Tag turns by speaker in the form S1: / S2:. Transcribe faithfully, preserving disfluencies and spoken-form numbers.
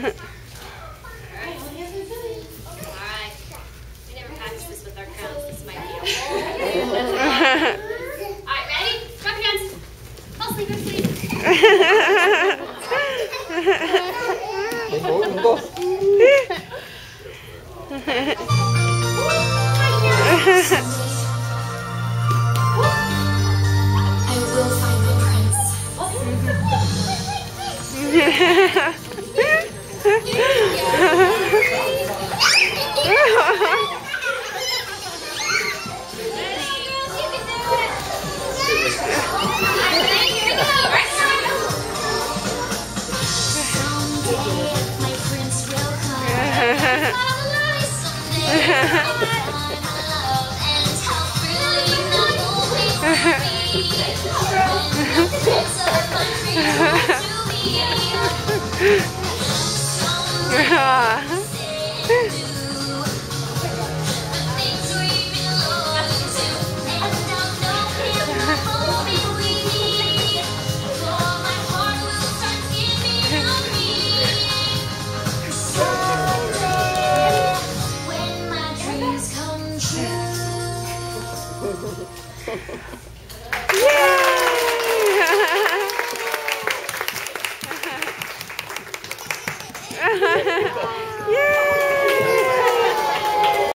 S1: Alright. We never practiced this with our crowns. This might be a whole Alright, ready? Drop your hands. Fall asleep, asleep.
S2: I will find my prince.
S1: When my dreams come true.